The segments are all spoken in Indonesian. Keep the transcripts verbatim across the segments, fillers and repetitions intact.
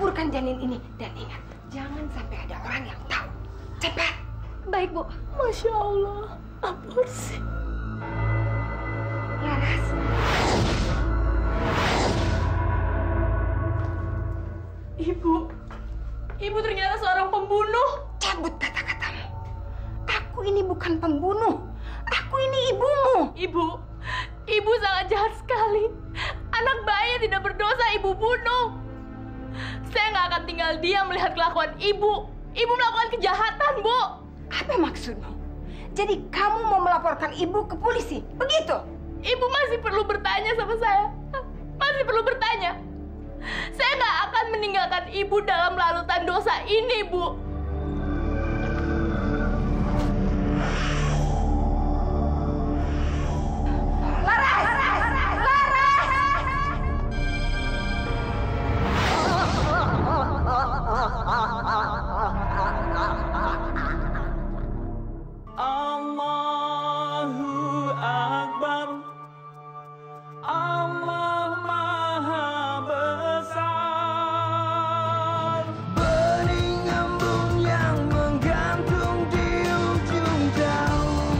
kuburkan janin ini. Dan ingat, jangan sampai ada orang yang tahu. Cepat. Baik, Bu. Masya Allah, aborsi. Laras. Ibu, ibu ternyata seorang pembunuh. Cabut kata-katamu. Aku ini bukan pembunuh. Aku ini ibumu. Ibu, ibu sangat jahat sekali. Anak bayi yang tidak berdosa ibu bunuh. Saya nggak akan tinggal diam melihat kelakuan ibu. Ibu melakukan kejahatan, Bu. Apa maksudmu? Jadi kamu mau melaporkan ibu ke polisi, begitu? Ibu masih perlu bertanya sama saya. Masih perlu bertanya. Saya nggak akan meninggalkan ibu dalam larutan dosa ini, Bu. Laras! Laras! Allahu Akbar. Allah Maha Besar. Bening embun yang menggantung di ujung daun,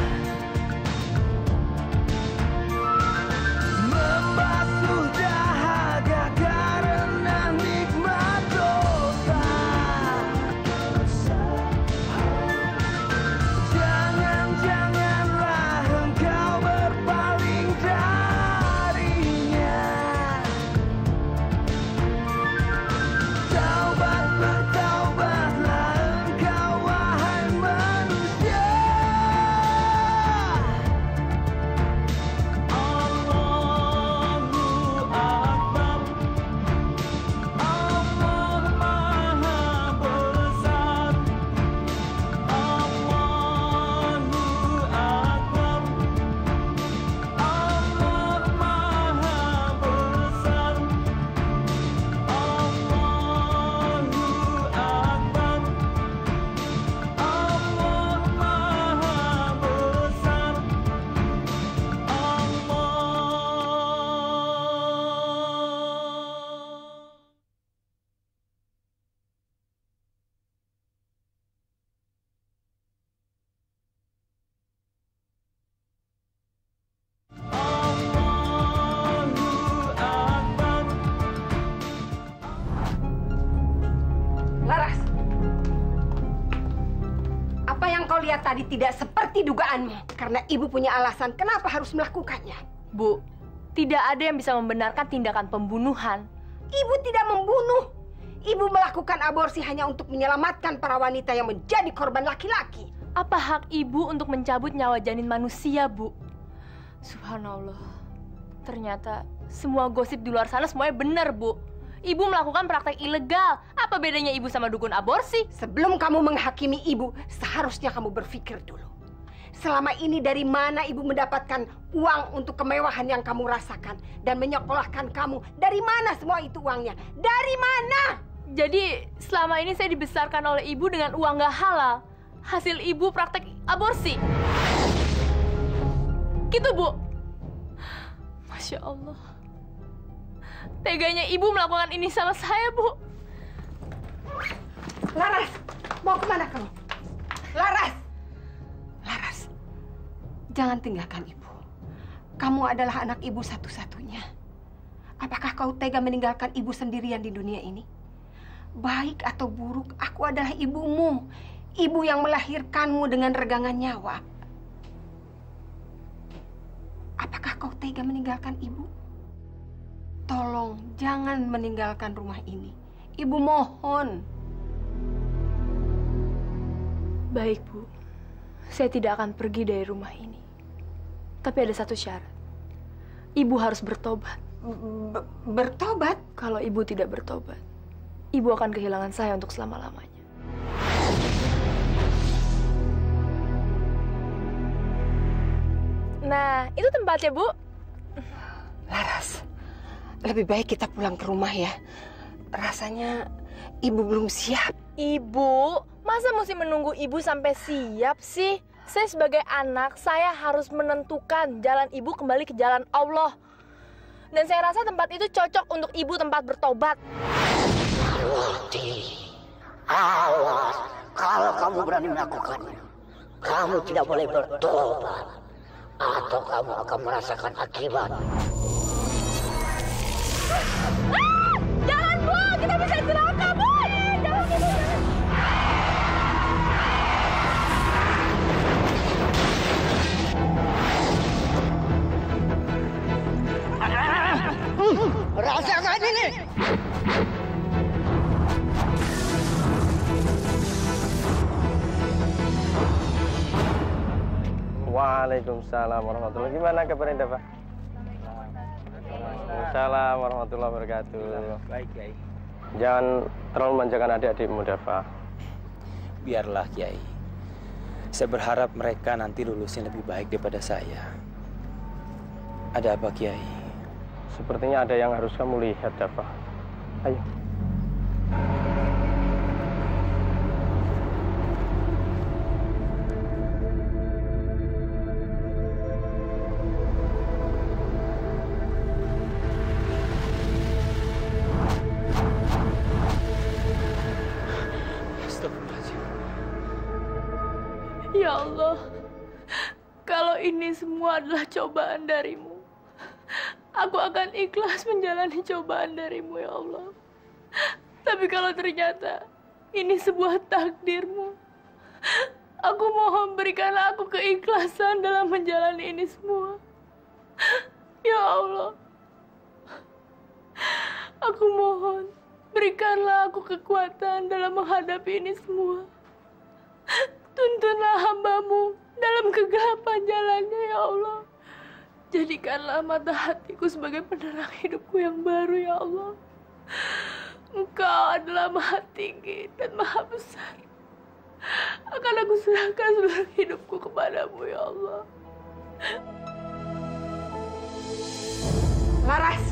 membasuh dahaga karena nikmat dosa. Jangan-janganlah engkau berpaling darinya. Taubat, bertaubatlah engkau wahai manusia. Allahu Akbar. Allah Maha Besar. Allahu Akbar. Allah Maha Besar. Allahu Akbar. Allah Maha Besar. Laras. Apa yang kau lihat tadi tidak seperti dugaanmu. Karena ibu punya alasan kenapa harus melakukannya. Bu, tidak ada yang bisa membenarkan tindakan pembunuhan. Ibu tidak membunuh. Ibu melakukan aborsi hanya untuk menyelamatkan para wanita yang menjadi korban laki-laki. Apa hak ibu untuk mencabut nyawa janin manusia, Bu? Subhanallah. Ternyata semua gosip di luar sana semuanya benar, Bu. Ibu melakukan praktek ilegal. Apa bedanya ibu sama dukun aborsi? Sebelum kamu menghakimi ibu, seharusnya kamu berpikir dulu. Selama ini dari mana ibu mendapatkan uang untuk kemewahan yang kamu rasakan dan menyekolahkan kamu? Dari mana semua itu uangnya? Dari mana? Jadi selama ini saya dibesarkan oleh ibu dengan uang gak halal. Hasil ibu praktek aborsi. Gitu, Bu. Masya Allah. Teganya ibu melakukan ini sama saya, Bu. Laras, mau kemana kamu? Laras! Laras, jangan tinggalkan ibu. Kamu adalah anak ibu satu-satunya. Apakah kau tega meninggalkan ibu sendirian di dunia ini? Baik atau buruk, aku adalah ibumu. Ibu yang melahirkanmu dengan regangan nyawa. Apakah kau tega meninggalkan ibu? Tolong, jangan meninggalkan rumah ini. Ibu mohon. Baik, Bu. Saya tidak akan pergi dari rumah ini. Tapi ada satu syarat. Ibu harus bertobat. B- bertobat? Kalau ibu tidak bertobat, ibu akan kehilangan saya untuk selama-lamanya. Nah, itu tempatnya, Bu. Laras, lebih baik kita pulang ke rumah ya. Rasanya ibu belum siap. Ibu, masa mesti menunggu ibu sampai siap sih? Saya sebagai anak, saya harus menentukan jalan ibu kembali ke jalan Allah. Dan saya rasa tempat itu cocok untuk ibu tempat bertobat. Parwati, awas kalau kamu berani melakukannya. Kamu tidak boleh bertobat, atau kamu akan merasakan akibat. Ah! Jangan, Bu! Kita bisa celaka, Bu! Jangan, Bu! Rasakan ini! Waalaikumsalam warahmatullahi wabarakatuh. Gimana kabar Anda, Pak? Waalaikumsalam warahmatullahi wabarakatuh. Baik, Kiai. Jangan terlalu manjakan adik-adikmu, Dafa. Biarlah, Kiai. Saya berharap mereka nanti lulusnya lebih baik daripada saya. Ada apa, Kiai? Sepertinya ada yang harus kamu lihat, Dafa. Ayo. Ya Allah, kalau ini semua adalah cobaan darimu, aku akan ikhlas menjalani cobaan darimu, ya Allah. Tapi kalau ternyata ini sebuah takdirmu, aku mohon berikanlah aku keikhlasan dalam menjalani ini semua. Ya Allah, aku mohon berikanlah aku kekuatan dalam menghadapi ini semua. Tuntunlah hambamu dalam kegelapan jalannya, ya Allah. Jadikanlah mata hatiku sebagai penerang hidupku yang baru, ya Allah. Engkau adalah maha tinggi dan maha besar. Akan aku serahkan seluruh hidupku kepadamu, ya Allah. Laras!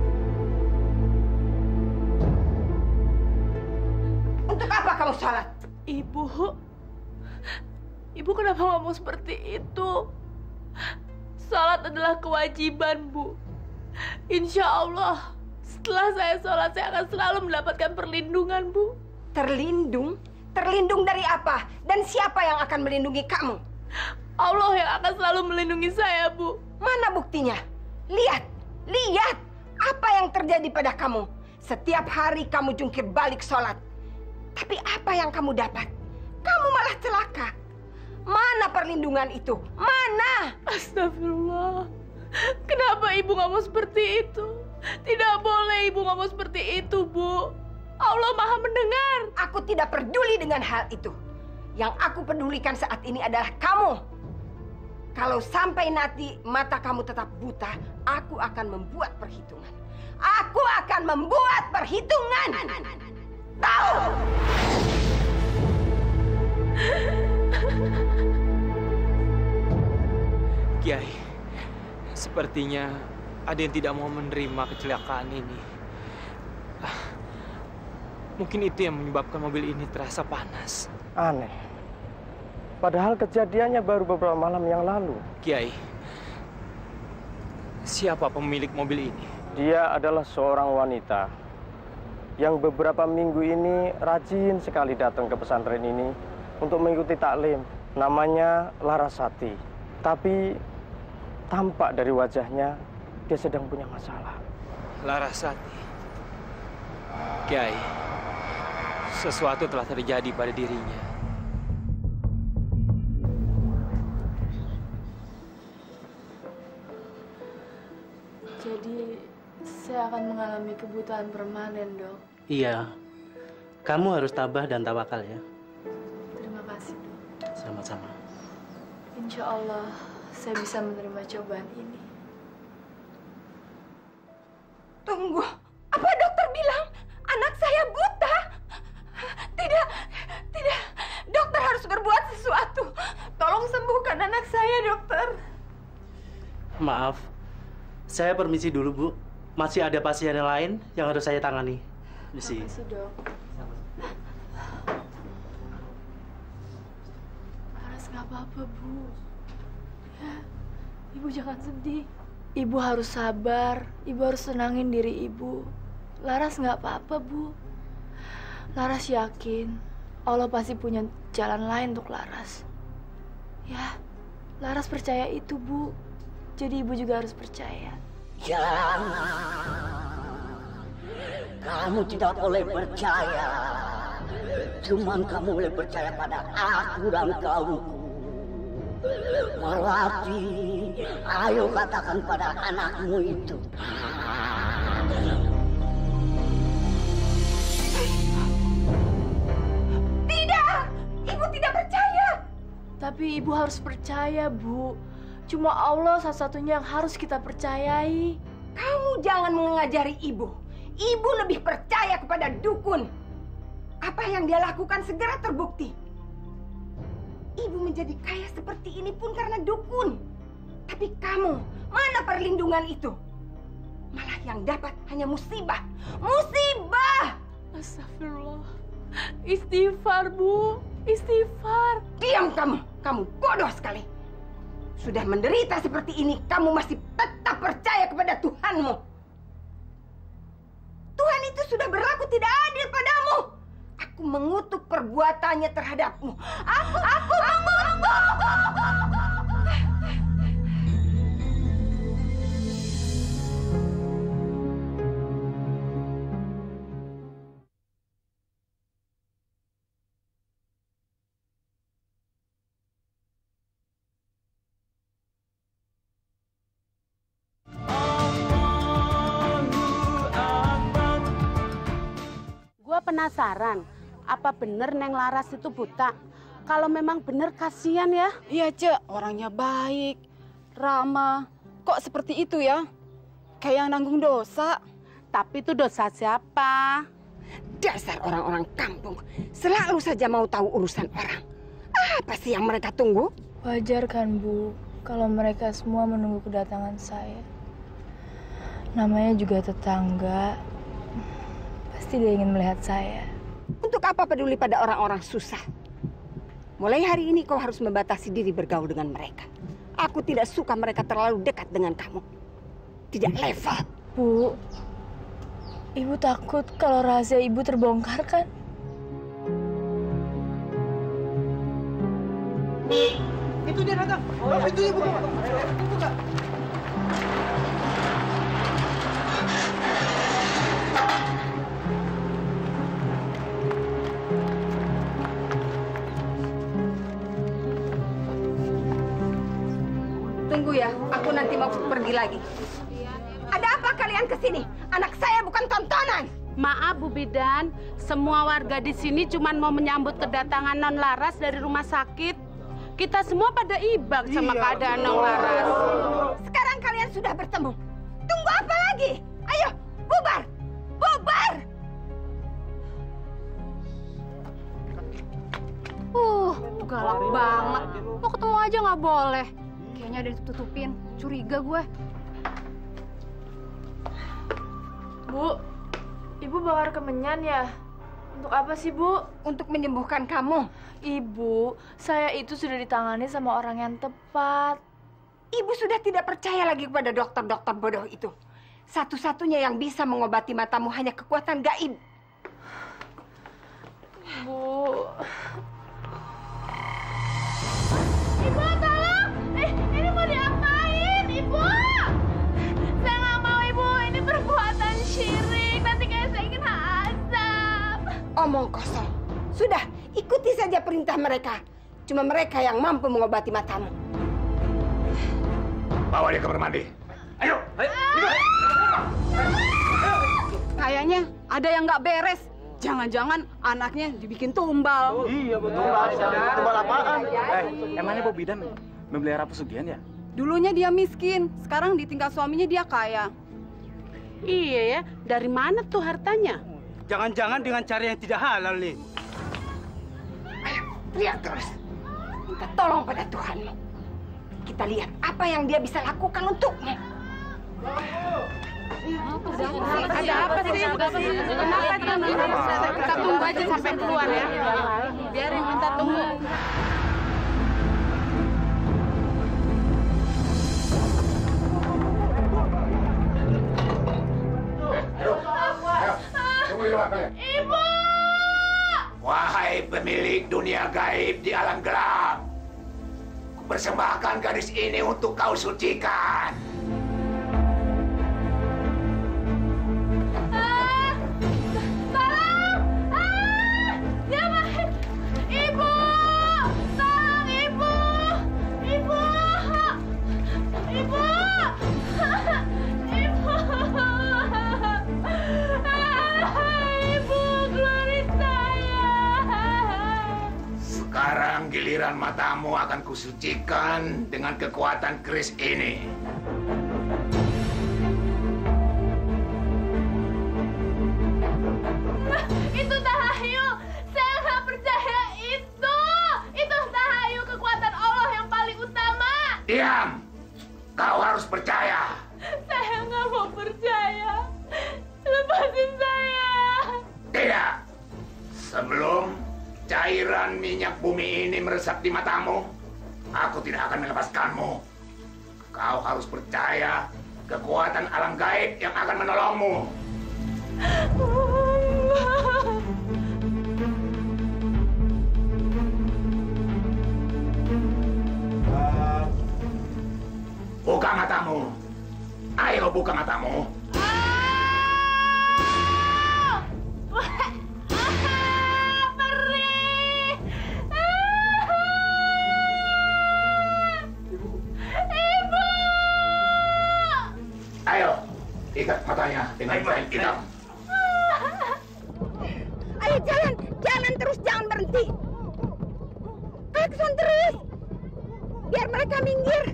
Untuk apa kamu sholat? Ibu, Ibu kenapa ngomong seperti itu? Salat adalah kewajiban, Bu. Insya Allah, setelah saya sholat, saya akan selalu mendapatkan perlindungan, Bu. Terlindung? Terlindung dari apa? Dan siapa yang akan melindungi kamu? Allah yang akan selalu melindungi saya, Bu. Mana buktinya? Lihat, lihat apa yang terjadi pada kamu. Setiap hari kamu jungkir balik sholat. Tapi apa yang kamu dapat? Kamu malah celaka. Mana perlindungan itu? Mana? Astagfirullah. Kenapa Ibu ngomong seperti itu? Tidak boleh Ibu ngomong seperti itu, Bu. Allah Maha mendengar. Aku tidak peduli dengan hal itu. Yang aku pedulikan saat ini adalah kamu. Kalau sampai nanti mata kamu tetap buta, aku akan membuat perhitungan. Aku akan membuat perhitungan. Tahu? Kiai, sepertinya ada yang tidak mau menerima kecelakaan ini. Ah, mungkin itu yang menyebabkan mobil ini terasa panas. Aneh. Padahal kejadiannya baru beberapa malam yang lalu. Kiai, siapa pemilik mobil ini? Dia adalah seorang wanita yang beberapa minggu ini rajin sekali datang ke pesantren ini untuk mengikuti taklim. Namanya Larasati. Tapi tampak dari wajahnya dia sedang punya masalah. Larasati. Kiai, sesuatu telah terjadi pada dirinya. Jadi, saya akan mengalami kebutaan permanen, Dok. Iya, kamu harus tabah dan tawakal ya. Terima kasih, Dok. Sama-sama. Insya Allah, saya bisa menerima cobaan ini. Tunggu, apa dokter bilang anak saya buta? Tidak, tidak. Dokter harus berbuat sesuatu. Tolong sembuhkan anak saya, dokter. Maaf, saya permisi dulu, Bu. Masih ada pasien yang lain yang harus saya tangani. Misi. Terima kasih, Dok. Laras nggak apa-apa, Bu. Ya, Ibu jangan sedih. Ibu harus sabar. Ibu harus tenangin diri ibu. Laras nggak apa-apa, Bu. Laras yakin Allah pasti punya jalan lain untuk Laras. Ya, Laras percaya itu, Bu. Jadi ibu juga harus percaya. Jangan. Kamu tidak boleh percaya. Cuman kamu boleh percaya pada aku dan kaumku. Melati, ayo katakan pada anakmu itu. Tidak! Ibu tidak percaya! Tapi ibu harus percaya, Bu. Cuma Allah satu-satunya yang harus kita percayai. Kamu jangan mengajari ibu. Ibu lebih percaya kepada dukun. Apa yang dia lakukan segera terbukti. Ibu menjadi kaya seperti ini pun karena dukun. Tapi kamu, mana perlindungan itu? Malah yang dapat hanya musibah. Musibah! Astagfirullah. Istighfar, Bu. Istighfar. Diam kamu. Kamu bodoh sekali. Sudah menderita seperti ini, kamu masih tetap percaya kepada Tuhanmu. Tuhan itu sudah berlaku tidak adil padamu. Aku mengutuk perbuatannya terhadapmu. Aku, aku mengutuk. Gua penasaran, apa bener Neng Laras itu buta? Kalau memang bener kasihan ya. Iya, Cek. Orangnya baik, ramah. Kok seperti itu ya? Kayak yang nanggung dosa. Tapi itu dosa siapa? Dasar orang-orang kampung. Selalu saja mau tahu urusan orang. Apa sih yang mereka tunggu? Wajar kan, Bu, kalau mereka semua menunggu kedatangan saya. Namanya juga tetangga. Pasti dia ingin melihat saya. Untuk apa peduli pada orang-orang susah? Mulai hari ini kau harus membatasi diri bergaul dengan mereka. Aku tidak suka mereka terlalu dekat dengan kamu. Tidak level. Bu, ibu takut kalau rahasia ibu terbongkar kan? Itu dia datang. Oh, itu dia buka. Buka. Tunggu ya, aku nanti mau pergi lagi. Ada apa kalian ke sini? Anak saya bukan tontonan. Maaf Bu Bidan, semua warga di sini cuma mau menyambut kedatangan Non Laras dari rumah sakit. Kita semua pada ibak sama keadaan Non Laras. Sekarang kalian sudah bertemu. Tunggu apa lagi? Ayo, bubar! Bubar! Uh, galak banget. Mau ketemu aja nggak boleh. Kayaknya ada yang ditutupin. Curiga gue. Bu, ibu bakar kemenyan ya? Untuk apa sih, Bu? Untuk menyembuhkan kamu. Ibu, saya itu sudah ditangani sama orang yang tepat. Ibu sudah tidak percaya lagi kepada dokter-dokter bodoh itu. Satu-satunya yang bisa mengobati matamu hanya kekuatan gaib. Bu. Ibu, tolong! Eh, ini mau diapain, Ibu? Saya nggak mau, Ibu. Ini perbuatan syirik. Nanti kayak saya kena azab. Omong kosong. Sudah, ikuti saja perintah mereka. Cuma mereka yang mampu mengobati matamu. Bawa dia ke kamar mandi. Ayo, ayo. Kayaknya ada yang nggak beres. Jangan-jangan anaknya dibikin tumbal. Iya betul. Tumbal apaan? Eh, emangnya Bu Bidan memelihara pesugihan ya? Dulunya dia miskin, sekarang ditinggal suaminya dia kaya. Iya ya, dari mana tuh hartanya? Jangan-jangan dengan cara yang tidak halal nih. Ayo, lihat terus. Minta tolong pada Tuhanmu. Kita lihat apa yang dia bisa lakukan untukmu. Ada apa sih? Kenapa tuh? Kita tunggu aja sampai keluar ya. Biarin minta tunggu. Ayo, ayo, tunggu di luar kalian. Ibu! Wahai pemilik dunia gaib di alam gelap, kupersembahkan gadis ini untuk kau sucikan. Ah! Tolong! Ah! Jangan! Ibu! Tolong, Ibu! Ibu! Ibu! Ibu! Ibu, keluarin saya! Sekarang giliran matamu akan kusucikan dengan kekuatan keris ini. Itu tahayu! Saya nggak percaya itu! Itu tahayu kekuatan Allah yang paling utama! Diam! Kau harus percaya. Saya nggak mau percaya. Lepasin saya. Tidak. Sebelum cairan minyak bumi ini meresap di matamu, aku tidak akan melepaskanmu. Kau harus percaya kekuatan alam gaib yang akan menolongmu. Buka matamu. Ayo buka matamu. Ayo, ikat matanya dengan kain hitam. Ayo jalan, jalan terus, jangan berhenti. Klakson terus, biar mereka minggir.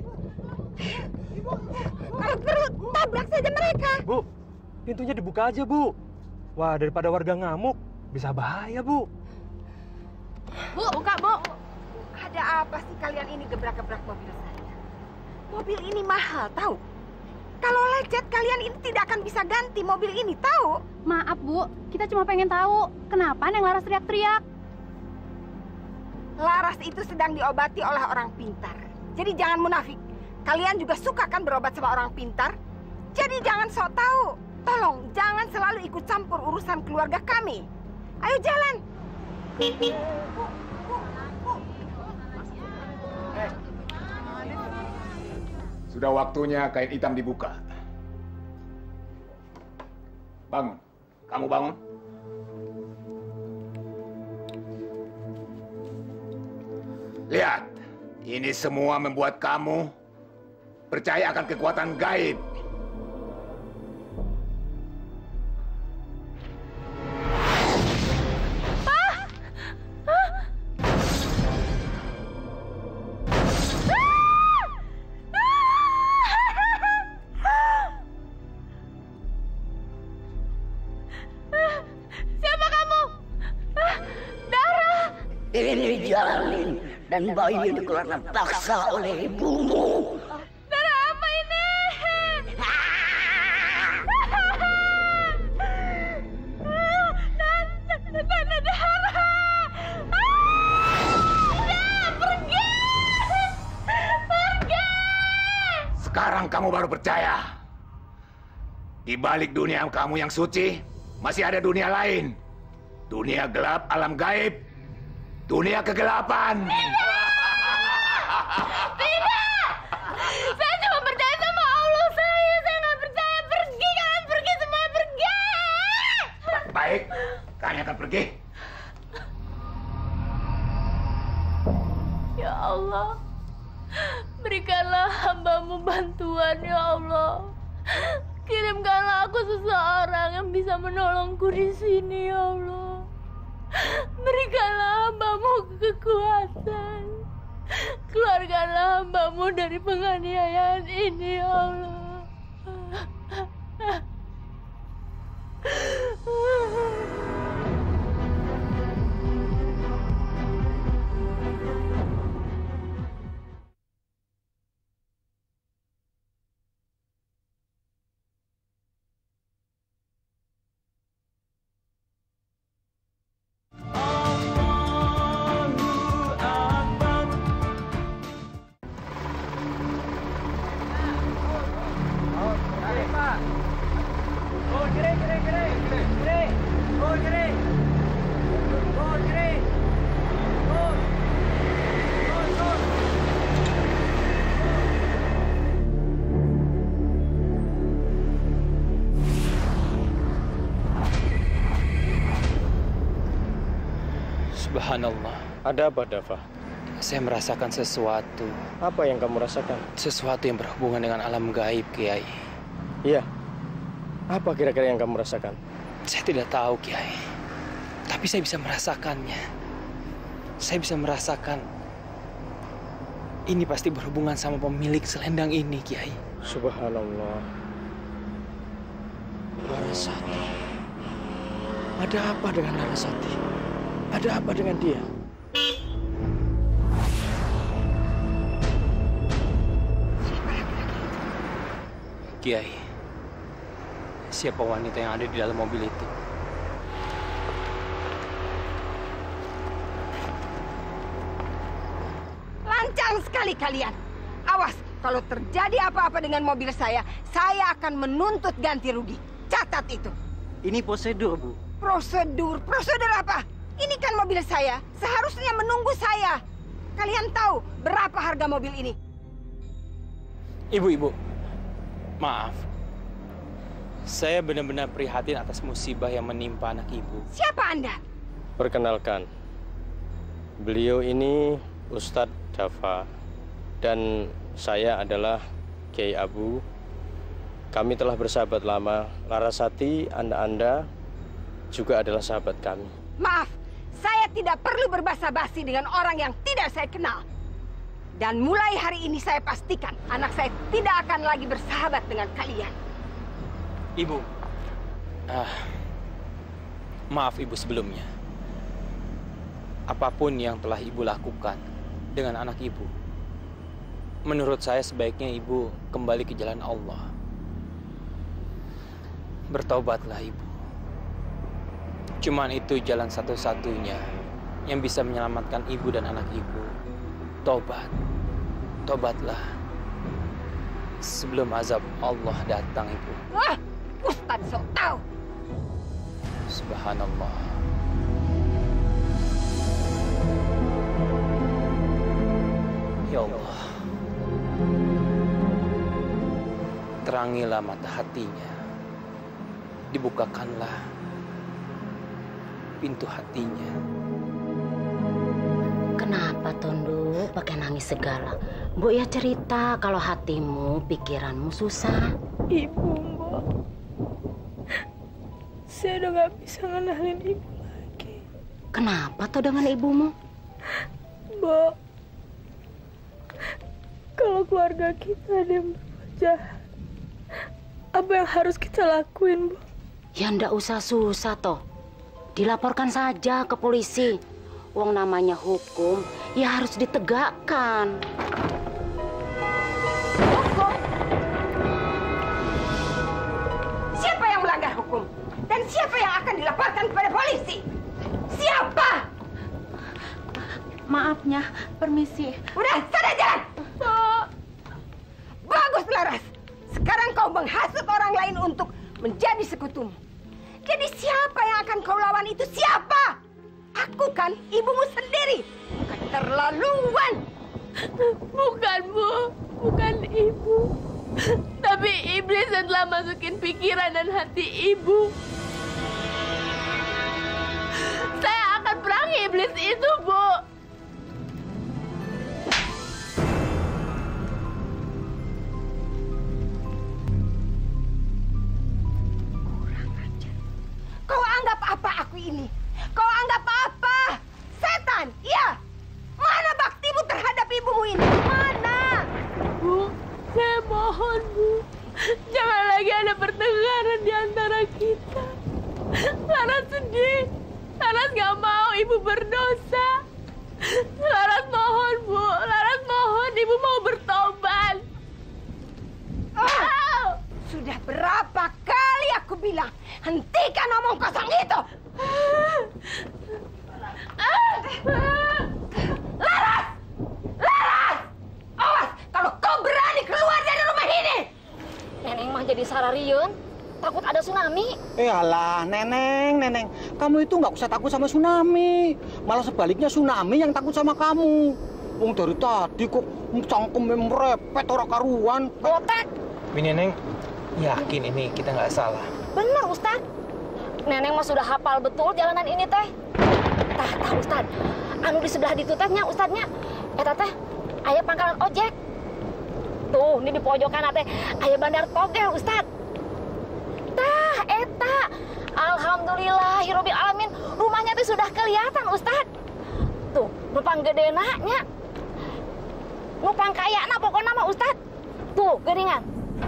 Kalau perlu, tabrak saja mereka. Bu, pintunya dibuka aja, Bu. Wah, daripada warga ngamuk, bisa bahaya, Bu. Bu, buka, Bu. Ada apa sih kalian ini gebrak-gebrak mobil saya? Mobil ini mahal, tahu? Kalau lecet, kalian ini tidak akan bisa ganti mobil ini, tahu? Maaf, Bu. Kita cuma pengen tahu, kenapa Neng Laras teriak-teriak? Laras itu sedang diobati oleh orang pintar. Jadi jangan munafik. Kalian juga suka kan berobat sama orang pintar? Jadi jangan sok tahu. Tolong, jangan selalu ikut campur urusan keluarga kami. Ayo jalan. Sudah waktunya kain hitam dibuka. Bangun. Kamu bangun. Lihat, ini semua membuat kamu percaya akan kekuatan gaib. Siapa kamu? Ah, Dara! Ini jalanin dan bayi dikeluarkan paksa oleh ibumu. Dara, apa ini? Tanda Dara! Tidak, pergi! Pergi! Sekarang kamu baru percaya. Di balik dunia kamu yang suci, masih ada dunia lain. Dunia gelap, alam gaib. Dunia kegelapan. Tidak! Saya cuma percaya sama Allah saya. Saya nggak percaya. Pergi, kalian pergi semua, pergi! Baik, kami akan pergi. Ya Allah, berikanlah hamba-Mu bantuan, ya Allah. Kirimkanlah aku seseorang yang bisa menolongku di sini, ya Allah. Berikanlah hamba-Mu kekuatan. Keluarkanlah hamba-Mu dari penganiayaan ini, ya Allah. Subhanallah. Ada apa, Dava? Saya merasakan sesuatu. Apa yang kamu rasakan? Sesuatu yang berhubungan dengan alam gaib, Kiai. Iya. Apa kira-kira yang kamu rasakan? Saya tidak tahu, Kiai. Tapi saya bisa merasakannya. Saya bisa merasakan ini pasti berhubungan sama pemilik selendang ini, Kiai. Subhanallah. Larasati. Ada apa dengan Larasati? Ada apa dengan dia? Kiai, siapa wanita yang ada di dalam mobil itu? Lancang sekali kalian. Awas, kalau terjadi apa-apa dengan mobil saya, saya akan menuntut ganti rugi. Catat itu. Ini prosedur, Bu. Prosedur? Prosedur apa? Ini kan mobil saya. Seharusnya menunggu saya. Kalian tahu berapa harga mobil ini? Ibu-ibu, maaf. Saya benar-benar prihatin atas musibah yang menimpa anak ibu. Siapa Anda? Perkenalkan, beliau ini Ustadz Dava dan saya adalah Kiai Abu. Kami telah bersahabat lama. Larasati, Anda-Anda juga adalah sahabat kami. Maaf, saya tidak perlu berbasa-basi dengan orang yang tidak saya kenal. Dan mulai hari ini saya pastikan anak saya tidak akan lagi bersahabat dengan kalian. Ibu, ah, maaf ibu sebelumnya. Apapun yang telah ibu lakukan dengan anak ibu, menurut saya sebaiknya ibu kembali ke jalan Allah. Bertaubatlah ibu. Cuman itu jalan satu-satunya yang bisa menyelamatkan ibu dan anak ibu. Tobat. Tobatlah. Sebelum azab Allah datang, ibu. Wah, Ustadz sok tahu. Subhanallah. Ya Allah. Terangilah mata hatinya. Dibukakanlah pintu hatinya. Kenapa Tondo pakai nangis segala? Mbok ya cerita kalau hatimu, pikiranmu susah. Ibu, Mbok. Saya udah gak bisa ngenalin ibu lagi. Kenapa toh dengan ibumu? Mbok, kalau keluarga kita ada yang berbuat jahat, apa yang harus kita lakuin, Mbok? Ya ndak usah susah toh. Dilaporkan saja ke polisi. Wong namanya hukum, ya harus ditegakkan. Hukum? Siapa yang melanggar hukum? Dan siapa yang akan dilaporkan kepada polisi? Siapa? Maafnya, permisi. Udah, sana jalan! Bagus, Laras. Sekarang kau menghasut orang lain untuk menjadi sekutumu. Jadi siapa yang akan kau lawan itu? Siapa? Aku kan ibumu sendiri. Keterlaluan. Bukan, Bu. Bukan ibu. Tapi iblis yang telah masukin pikiran dan hati ibu. Saya akan perangi iblis itu, Bu. Kau anggap apa aku ini? Kau anggap apa? Setan, iya. Mana baktimu terhadap ibumu ini? Mana? Bu, saya mohon, Bu. Jangan lagi ada pertengkaran di antara kita. Laras sedih. Laras gak mau ibu berdosa. Laras mohon, Bu. Laras mohon ibu mau bertobat. Oh, sudah berapa kali aku bilang, hentikan omong kosong itu. Laras! Laras! Awas kalau kau berani keluar dari rumah ini. Neneng mah jadi sarariun, takut ada tsunami. Eh alah, Neneng, Neneng. Kamu itu nggak usah takut sama tsunami. Malah sebaliknya tsunami yang takut sama kamu. Wong dari tadi kok cangkemnya merepet orang karuan. Botek. Tapi Neneng, yakin ini kita nggak salah. Benar, Ustaz. Neneng mah sudah hafal betul jalanan ini, Teh. Tah, tah Ustad. Anu di sebelah ditu teh nya Ustadnya. Eta teh aya pangkalan ojek. Tuh, ini di pojokan teh aya bandar togel Ustad. Tah, eta. Alhamdulillahirabbil alamin, rumahnya teh sudah kelihatan Ustad. Tuh, nupang gedena nya. Nupang kayana pokokna mah Ustad. Tuh, geuningan.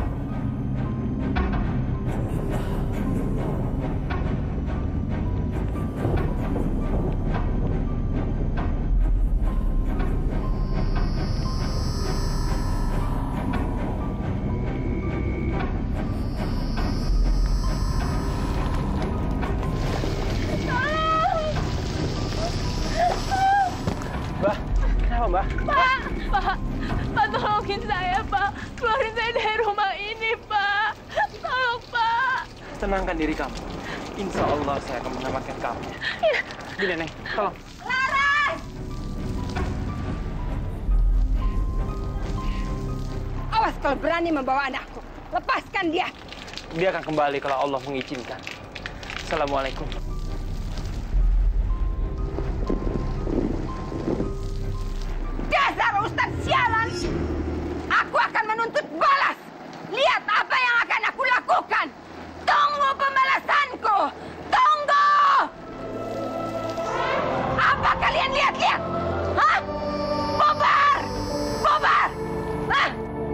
Mbak? Pak, Pak, Pak tolongin saya, Pak. Keluarin saya dari rumah ini, Pak. Tolong, Pak. Tenangkan diri kamu. Insya Allah saya akan menyelamatkan kamu. Ya. Gini, Neng, tolong. Laras! Awas kalau berani membawa anakku. Lepaskan dia. Dia akan kembali kalau Allah mengizinkan. Assalamualaikum. Dasar Ustadz sialan! Aku akan menuntut balas. Lihat apa yang akan aku lakukan. Tunggu pembalasanku. Tunggu! Apa kalian lihat-lihat? Hah? Bubar! Bubar! Hah?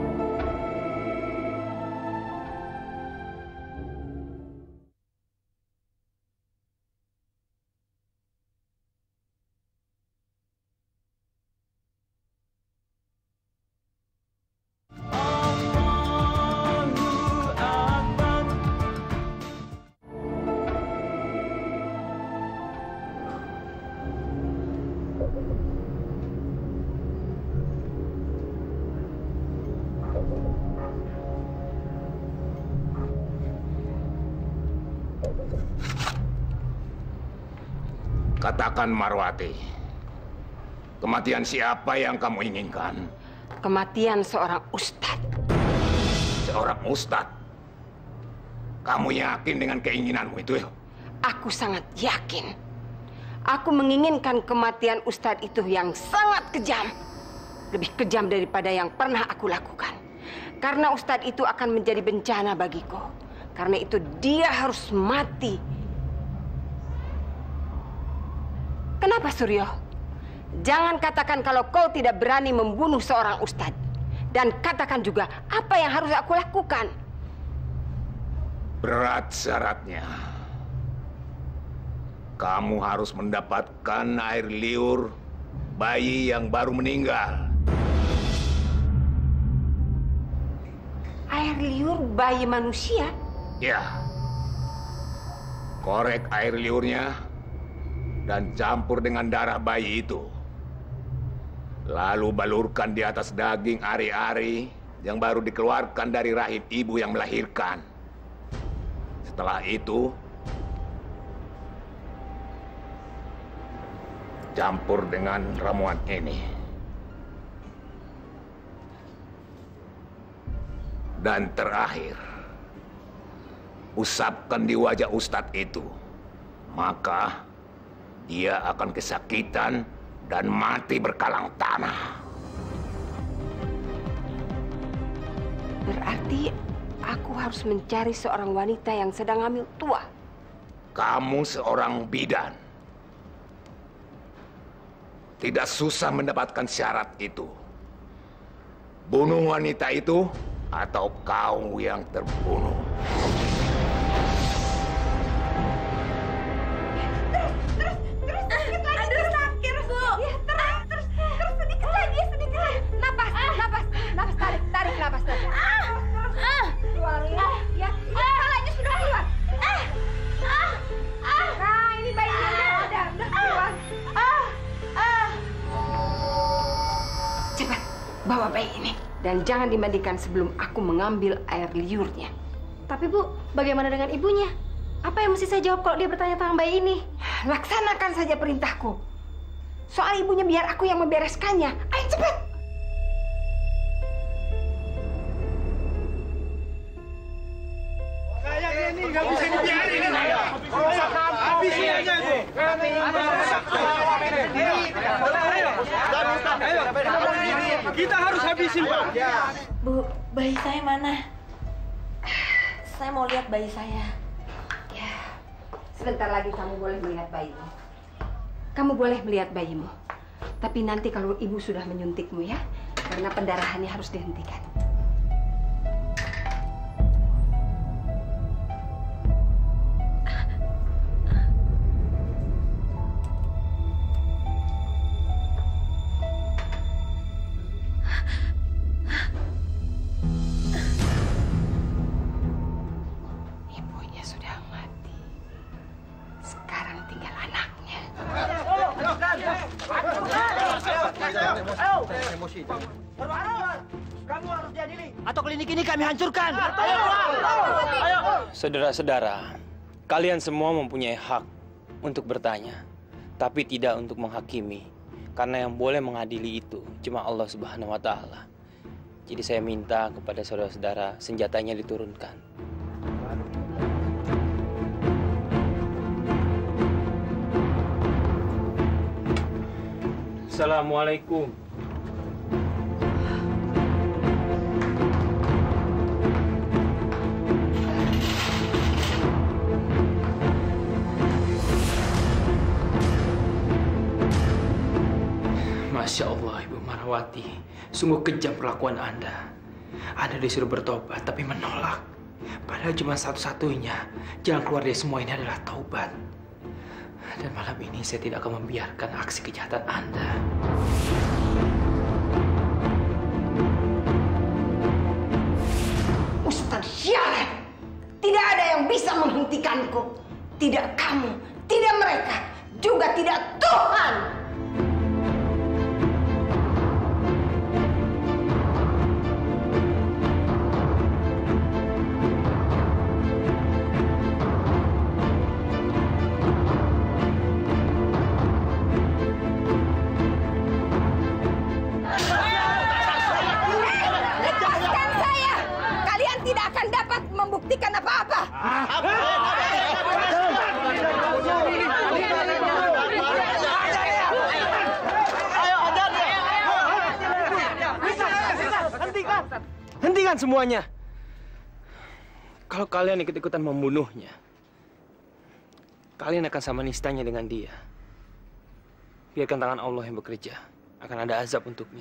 Katakan Marwati, kematian siapa yang kamu inginkan? Kematian seorang ustadz. Seorang ustadz? Kamu yakin dengan keinginanmu itu? Aku sangat yakin. Aku menginginkan kematian ustadz itu yang sangat kejam. Lebih kejam daripada yang pernah aku lakukan. Karena ustadz itu akan menjadi bencana bagiku. Karena itu dia harus mati. Kenapa, Suryo? Jangan katakan kalau kau tidak berani membunuh seorang ustadz. Dan katakan juga apa yang harus aku lakukan. Berat syaratnya. Kamu harus mendapatkan air liur bayi yang baru meninggal. Air liur bayi manusia? Ya. Korek air liurnya dan campur dengan darah bayi itu. Lalu balurkan di atas daging ari-ari yang baru dikeluarkan dari rahim ibu yang melahirkan. Setelah itu, campur dengan ramuan ini. Dan terakhir, usapkan di wajah ustadz itu. Maka dia akan kesakitan dan mati berkalang tanah. Berarti aku harus mencari seorang wanita yang sedang hamil tua. Kamu seorang bidan. Tidak susah mendapatkan syarat itu. Bunuh wanita itu atau kau yang terbunuh. Bawa bayi ini. Dan jangan dimandikan sebelum aku mengambil air liurnya. Tapi Bu, bagaimana dengan ibunya? Apa yang mesti saya jawab kalau dia bertanya tentang bayi ini? Laksanakan saja perintahku. Soal ibunya biar aku yang membereskannya. Ayo cepat. Kayak ini nggak bisa dibiarin. habisi aja itu. Kita harus habisin, Pak. Bu, bayi saya mana? Saya mau lihat bayi saya. Ya, sebentar lagi kamu boleh melihat bayimu. Kamu boleh melihat bayimu. Tapi nanti kalau ibu sudah menyuntikmu ya, karena pendarahannya harus dihentikan. Ibunya sudah mati. Sekarang tinggal anaknya. Kamu harus diadili. Atau klinik ini kami hancurkan. Saudara-saudara, kalian semua mempunyai hak untuk bertanya, tapi tidak untuk menghakimi. Karena yang boleh mengadili itu cuma Allah Subhanahu wa Ta'ala. Jadi saya minta kepada saudara-saudara senjatanya diturunkan. Assalamualaikum. Masya Allah, Ibu Marawati. Sungguh kejam perlakuan Anda. Anda disuruh bertobat, tapi menolak. Padahal cuma satu-satunya jalan keluar dari semua ini adalah taubat. Dan malam ini saya tidak akan membiarkan aksi kejahatan Anda. Ustaz sialan! Tidak ada yang bisa menghentikanku. Tidak kamu, tidak mereka, juga tidak Tuhan! Lepaskan saya! Kalian tidak akan dapat membuktikan apa-apa! Hentikan! Hentikan semuanya! Kalau kalian ikut-ikutan membunuhnya, kalian akan sama nistanya dengan dia. Biarkan tangan Allah yang bekerja. Akan ada azab untuknya.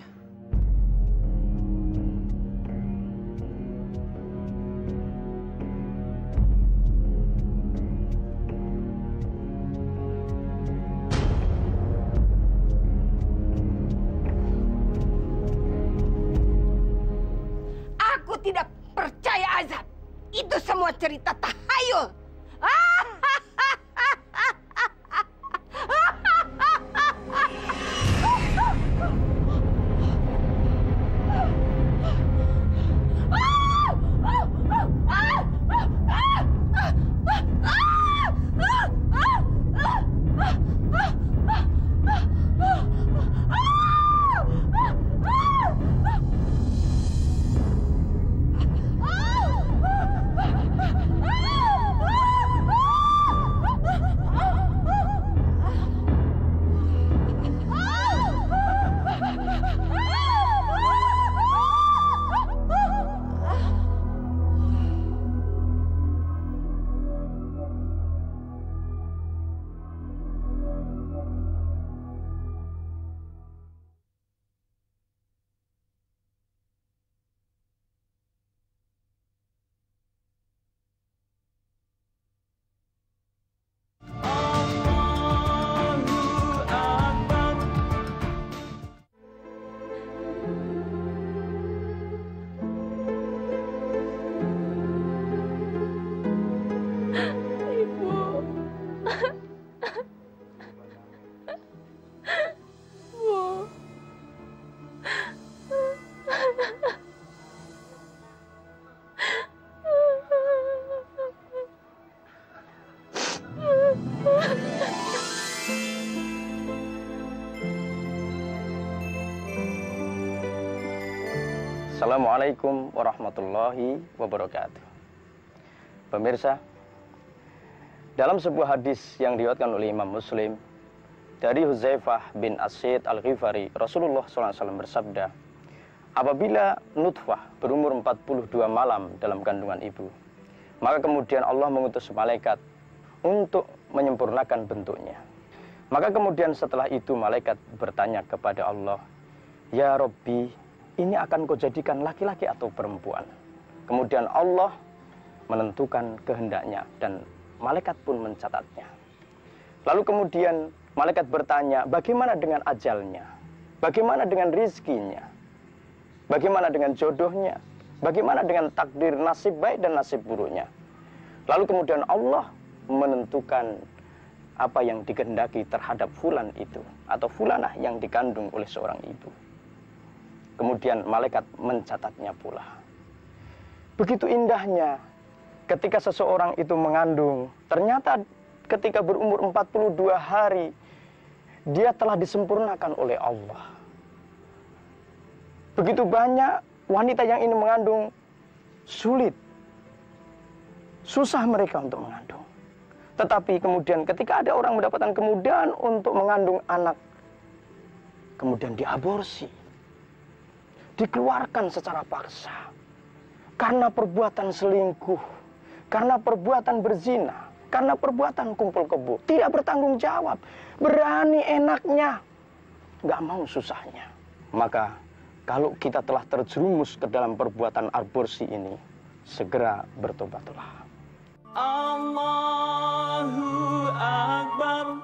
Aku tidak percaya azab. Itu semua cerita tahayul. Assalamualaikum warahmatullahi wabarakatuh. Pemirsa, Dalam sebuah hadis yang diriwayatkan oleh Imam Muslim dari Hudzaifah bin Asid Al-Ghifari, Rasulullah shallallahu alaihi wasallam bersabda, apabila nutfah berumur empat puluh dua malam dalam kandungan ibu, maka kemudian Allah mengutus malaikat untuk menyempurnakan bentuknya. Maka kemudian setelah itu malaikat bertanya kepada Allah, ya Rabbi, ini akan kau jadikan laki-laki atau perempuan? Kemudian Allah menentukan kehendaknya dan malaikat pun mencatatnya. Lalu kemudian malaikat bertanya, bagaimana dengan ajalnya? Bagaimana dengan rizkinya? Bagaimana dengan jodohnya? Bagaimana dengan takdir nasib baik dan nasib buruknya? Lalu kemudian Allah menentukan apa yang dikehendaki terhadap fulan itu atau fulanah yang dikandung oleh seorang ibu. Kemudian malaikat mencatatnya pula. Begitu indahnya ketika seseorang itu mengandung, ternyata ketika berumur empat puluh dua hari, dia telah disempurnakan oleh Allah. Begitu banyak wanita yang ini mengandung, sulit, susah mereka untuk mengandung. Tetapi kemudian ketika ada orang mendapatkan kemudahan untuk mengandung anak, kemudian diaborsi, dikeluarkan secara paksa, karena perbuatan selingkuh, karena perbuatan berzina, karena perbuatan kumpul kebo, tidak bertanggung jawab, berani enaknya, nggak mau susahnya. Maka kalau kita telah terjerumus ke dalam perbuatan aborsi ini, segera bertobatlah. Allahu Akbar.